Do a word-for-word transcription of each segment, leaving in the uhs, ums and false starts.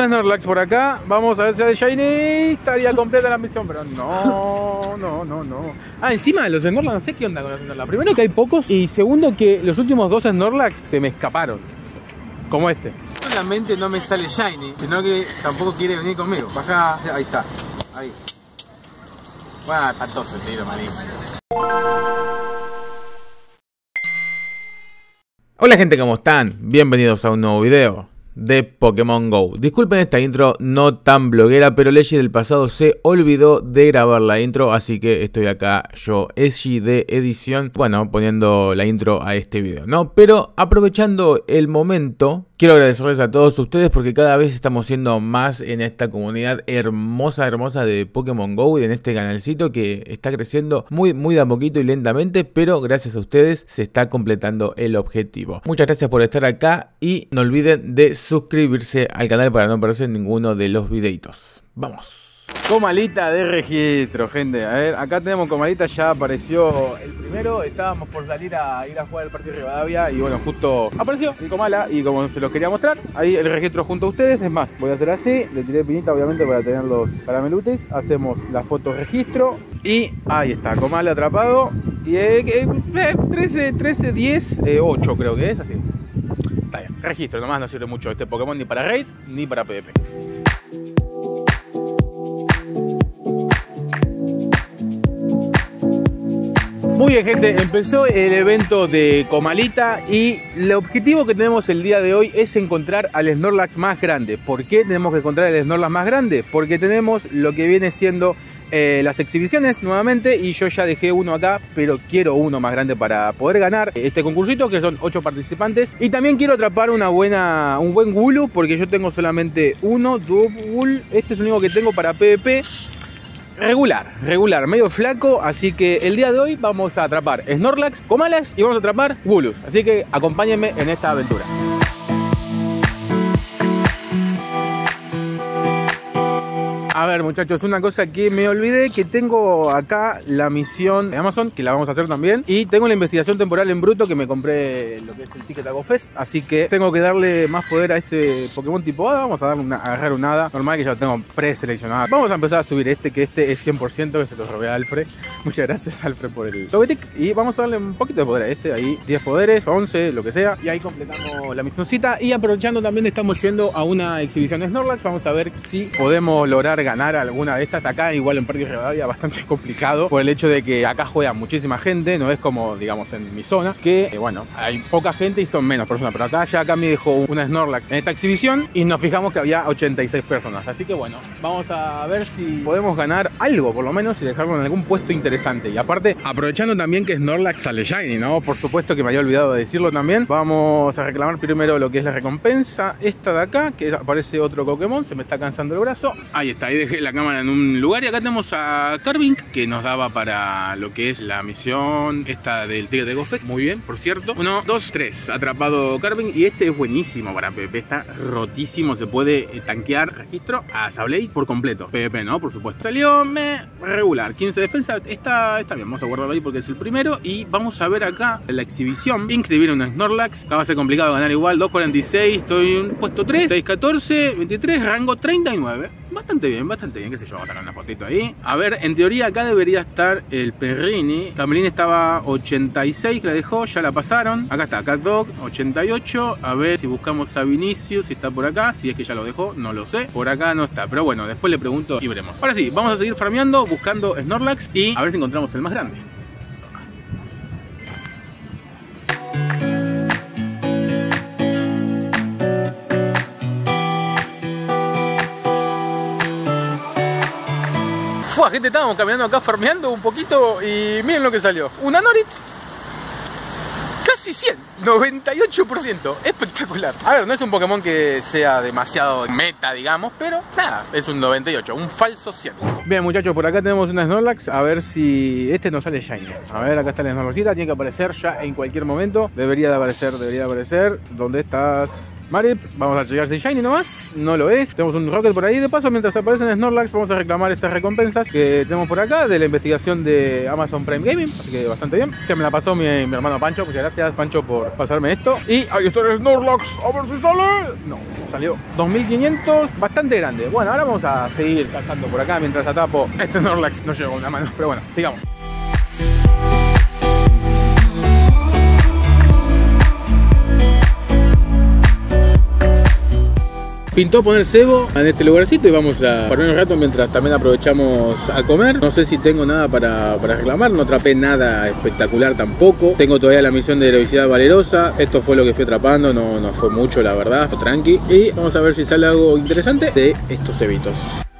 un Snorlax por acá. Vamos a ver si sale Shiny. Estaría completa la misión, pero no, no, no, no. Ah, encima de los Snorlax, no sé qué onda con los Snorlax. Primero que hay pocos y segundo que los últimos dos Snorlax se me escaparon. Como este. Solamente no me sale Shiny, sino que tampoco quiere venir conmigo. Baja, ahí está. Ahí. Bueno, espantoso el tiro, malísimo. Hola gente, ¿cómo están? Bienvenidos a un nuevo video de Pokémon Go. Disculpen esta intro no tan bloguera, pero Legis del pasado se olvidó de grabar la intro, así que estoy acá yo, Eshi de edición, bueno, poniendo la intro a este video, ¿no? Pero aprovechando el momento, quiero agradecerles a todos ustedes porque cada vez estamos siendo más en esta comunidad hermosa, hermosa de Pokémon Go y en este canalcito que está creciendo muy, muy de a poquito y lentamente, pero gracias a ustedes se está completando el objetivo. Muchas gracias por estar acá y no olviden de suscribirse al canal para no perderse ninguno de los videitos. Vamos. Comalita de registro, gente. A ver, acá tenemos Comalita, ya apareció el primero. Estábamos por salir a ir a jugar el partido de Rivadavia y bueno, justo apareció el Comala y como se los quería mostrar, ahí el registro junto a ustedes. Es más, voy a hacer así, le tiré pinita obviamente para tener los caramelutes. Hacemos la foto registro y ahí está, Comala atrapado. Y eh, eh, trece, trece, diez, eh, ocho creo que es, así. Está bien, registro, nomás no sirve mucho este Pokémon ni para Raid ni para PvP. Muy bien gente, empezó el evento de Comalita y el objetivo que tenemos el día de hoy es encontrar al Snorlax más grande. ¿Por qué tenemos que encontrar al Snorlax más grande? Porque tenemos lo que viene siendo eh, las exhibiciones nuevamente y yo ya dejé uno acá, pero quiero uno más grande para poder ganar este concursito, que son ocho participantes. Y también quiero atrapar una buena, un buen Wooloo, porque yo tengo solamente uno, Wooloo. Este es el único que tengo para PvP. Regular, regular, medio flaco, así que el día de hoy vamos a atrapar Snorlax, Comalas y vamos a atrapar Wooloos. Así que acompáñenme en esta aventura. A ver muchachos, una cosa que me olvidé, que tengo acá la misión de Amazon, que la vamos a hacer también. Y tengo la investigación temporal en bruto, que me compré lo que es el ticket a GoFest. Así que tengo que darle más poder a este Pokémon tipo Hada. Vamos a, dar una, a agarrar un Hada normal que ya lo tengo preseleccionado. Vamos a empezar a subir este, que este es cien por ciento, que se lo robé a Alfred. Muchas gracias Alfred por el Togetic. Y vamos a darle un poquito de poder a este, ahí diez poderes, once, lo que sea. Y ahí completamos la misioncita. Y aprovechando también estamos yendo a una exhibición de Snorlax. Vamos a ver si podemos lograr ganar ganar alguna de estas. Acá igual en Parque Rivadavia bastante complicado por el hecho de que acá juega muchísima gente, no es como digamos en mi zona que eh, bueno, hay poca gente y son menos personas, pero acá ya acá me dejó una Snorlax en esta exhibición y nos fijamos que había ochenta y seis personas, así que bueno, vamos a ver si podemos ganar algo por lo menos y dejarlo en algún puesto interesante. Y aparte, aprovechando también que Snorlax sale Shiny, ¿no? Por supuesto que me había olvidado de decirlo también. Vamos a reclamar primero lo que es la recompensa esta de acá, que aparece otro Pokémon, se me está cansando el brazo. Ahí está, ahí dejé la cámara en un lugar y acá tenemos a Carving, que nos daba para lo que es la misión esta del ticket de GoFest. Muy bien, por cierto. Uno, dos, tres. Atrapado Carving. Y este es buenísimo para PvP. Está rotísimo. Se puede tanquear registro a Sableye por completo. PvP, ¿no? Por supuesto. Salió me regular. quince defensa. Está, está bien. Vamos a guardarlo ahí porque es el primero. Y vamos a ver acá en la exhibición. Inscribir un Snorlax. Acá va a ser complicado ganar igual. dos cuarenta y seis. Estoy en puesto tres. seis catorce. veintitrés. Rango treinta y nueve. Bastante bien, bastante bien, qué sé yo, vamos a sacar una fotito ahí. A ver, en teoría acá debería estar el Perrini. Camelín estaba ochenta y seis, que la dejó, ya la pasaron. Acá está, CatDog, ochenta y ocho. A ver si buscamos a Vinicius, si está por acá. Si es que ya lo dejó, no lo sé. Por acá no está, pero bueno, después le pregunto y veremos. Ahora sí, vamos a seguir farmeando, buscando Snorlax y a ver si encontramos el más grande. Fua, gente, estábamos caminando acá farmeando un poquito y miren lo que salió. Una Norit. Casi cien, noventa y ocho por ciento, espectacular. A ver, no es un Pokémon que sea demasiado meta, digamos, pero nada, es un noventa y ocho, un falso cien. Bien muchachos, por acá tenemos una Snorlax, a ver si este nos sale Shiny. A ver, acá está la Snorlaxita, tiene que aparecer ya en cualquier momento. Debería de aparecer, debería de aparecer. ¿Dónde estás? Marip, vamos a checar si Shiny nomás. No lo es. Tenemos un Rocket por ahí. De paso, mientras aparecen Snorlax, vamos a reclamar estas recompensas que tenemos por acá de la investigación de Amazon Prime Gaming. Así que bastante bien. Que me la pasó mi, mi hermano Pancho. Muchas gracias, Pancho, por pasarme esto. Y ahí está el Snorlax. A ver si sale. No, salió dos mil quinientos. Bastante grande. Bueno, ahora vamos a seguir cazando por acá mientras atrapo este Snorlax. No llegó con una mano, pero bueno, sigamos. Pintó poner cebo en este lugarcito y vamos a parar un rato mientras también aprovechamos a comer. No sé si tengo nada para, para reclamar, no atrapé nada espectacular tampoco. Tengo todavía la misión de heroicidad valerosa. Esto fue lo que fui atrapando, no, no fue mucho la verdad, fue tranqui. Y vamos a ver si sale algo interesante de estos cebitos.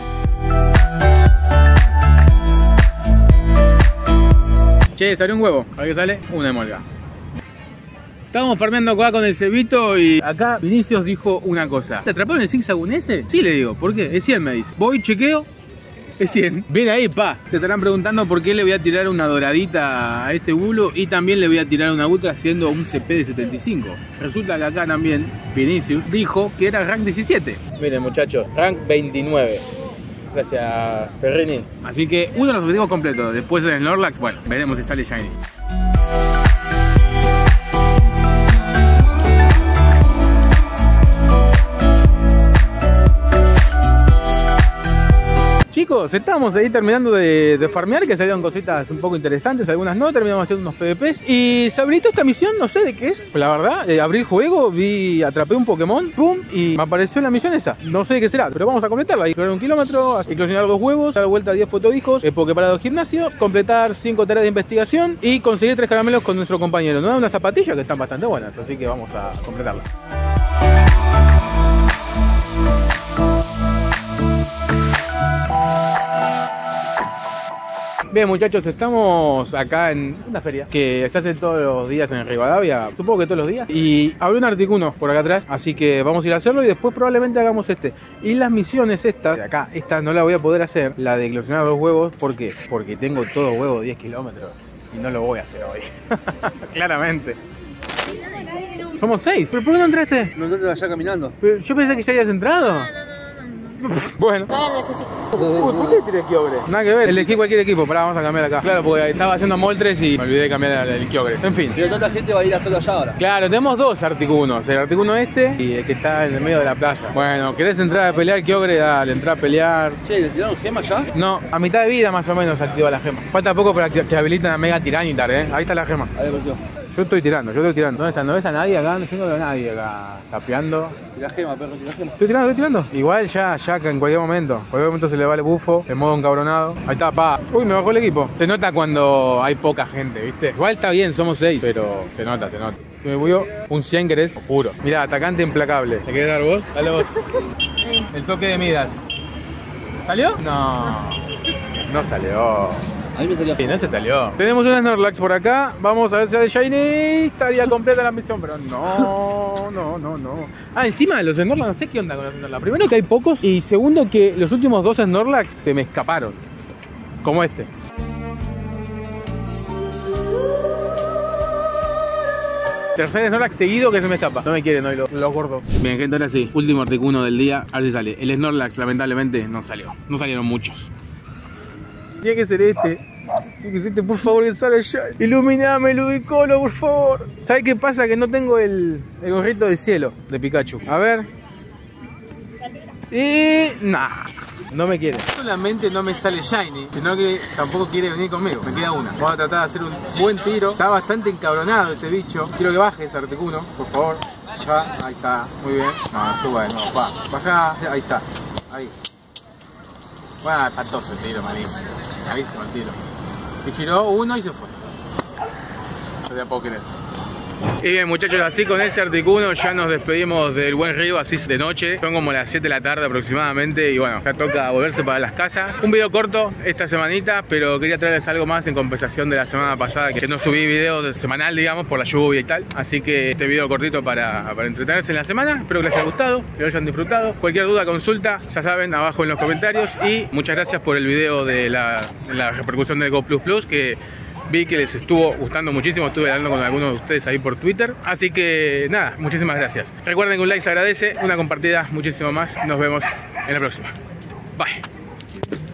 Che, salió un huevo, a ver qué sale, una emolga. Estábamos farmeando acá con el cebito y acá Vinicius dijo una cosa. ¿Te atraparon el zigzag un S? Sí, le digo. ¿Por qué? Es cien, me dice. Voy, chequeo. Es cien. Viene ahí, pa. Se estarán preguntando por qué le voy a tirar una doradita a este bulo y también le voy a tirar una ultra haciendo un C P de setenta y cinco. Resulta que acá también Vinicius dijo que era rank diecisiete. Miren, muchachos, rank veintinueve. Gracias, Perrini. Así que uno de los objetivos completos. Después del Snorlax, bueno, veremos si sale Shiny. Chicos, estamos ahí terminando de, de farmear, que salieron cositas un poco interesantes, algunas no, terminamos haciendo unos PvPs y se habilitó esta misión, no sé de qué es, la verdad, eh, abrí el juego, vi, atrapé un Pokémon, pum, y me apareció la misión esa, no sé de qué será, pero vamos a completarla, hay que correr un kilómetro, eclosionar dos huevos, dar vuelta a diez fotodiscos, eh, Poképarado de gimnasio, completar cinco tareas de investigación y conseguir tres caramelos con nuestro compañero, nos da unas zapatillas que están bastante buenas, así que vamos a completarla. Bien, muchachos, estamos acá en una feria que se hace todos los días en Rivadavia, supongo que todos los días, y abrió un Articuno por acá atrás, así que vamos a ir a hacerlo y después probablemente hagamos este. Y las misiones estas, de acá, esta no la voy a poder hacer, la de eclosionar los huevos, ¿por qué? Porque tengo todo huevo diez kilómetros y no lo voy a hacer hoy, claramente. Somos seis, ¿pero por qué no entraste? No entraste allá caminando. Pero yo pensé que ya habías entrado. No, no, no, no, no. Bueno. No necesito. Uy, ¿por qué tiré Kyogre? Nada que ver, elegí cualquier equipo, pará, vamos a cambiar acá. Claro, porque estaba haciendo Moltres y me olvidé de cambiar el Kyogre. En fin. Pero tanta gente va a ir a hacerlo allá ahora. Claro, tenemos dos Articunos, el Articuno este y el que está en el medio de la plaza. Bueno, ¿querés entrar a pelear Kyogre? Dale, entrar a pelear. Che, ¿le tiraron gemas ya? No, a mitad de vida más o menos activa la gema. Falta poco para que, que habiliten a Mega Tiranitar, eh. Ahí está la gema. Ahí apareció. Yo estoy tirando, yo estoy tirando. ¿Dónde está? ¿No ves a nadie acá? Yo no veo a nadie acá tapeando. Tira gema, perro, tira gema. Estoy tirando, estoy tirando. Igual ya, ya que en cualquier momento. En cualquier momento se le va el bufo, en modo encabronado. Ahí está, pa. Uy, me bajó el equipo. Se nota cuando hay poca gente, ¿viste? Igual está bien, somos seis, pero se nota, se nota. Se me bugueó un cien, ¿querés? Juro. Mirá, atacante implacable. ¿Te querés dar vos? Dale vos. El toque de Midas. ¿Salió? No. No salió. A mí me salió. Sí, no se salió. Tenemos un Snorlax por acá. Vamos a ver si sale Shiny. Estaría completa la misión, pero no, no, no, no. Ah, encima de los Snorlax, no sé qué onda con los Snorlax. Primero que hay pocos y segundo que los últimos dos Snorlax se me escaparon. Como este. Tercer Snorlax seguido que se me escapa. No me quieren hoy los, los gordos. Bien, gente, ahora sí. Último Articuno del día. A ver si sale. El Snorlax lamentablemente no salió. No salieron muchos. Tiene que ser este. Tiene que ser este, por favor, que sale ya. Iluminame, Ludicolo, por favor. ¿Sabes qué pasa? Que no tengo el, el gorrito de cielo de Pikachu. A ver. Y... nah. No me quiere. Solamente no me sale Shiny, sino que tampoco quiere venir conmigo. Me queda una. Vamos a tratar de hacer un buen tiro. Está bastante encabronado este bicho. Quiero que baje ese Articuno, por favor. Baja. Ahí está. Muy bien. No, suba de nuevo. Va. Baja. Ahí está. Ahí. Bueno, espantoso el tiro, malísimo. Malísimo el tiro. Y giró uno y se fue. No te puedo creer. Y bien, muchachos, así con ese Articuno ya nos despedimos del buen río, así de noche. Son como las siete de la tarde aproximadamente y bueno, ya toca volverse para las casas. Un video corto esta semanita, pero quería traerles algo más en compensación de la semana pasada, que no subí video de semanal, digamos, por la lluvia y tal. Así que este video cortito para, para entretenerse en la semana. Espero que les haya gustado, que lo hayan disfrutado. Cualquier duda, consulta, ya saben, abajo en los comentarios. Y muchas gracias por el video de la, la repercusión de Go Plus Plus, que Vi que les estuvo gustando muchísimo, estuve hablando con algunos de ustedes ahí por Twitter. Así que nada, muchísimas gracias. Recuerden que un like se agradece, una compartida muchísimo más. Nos vemos en la próxima. Bye.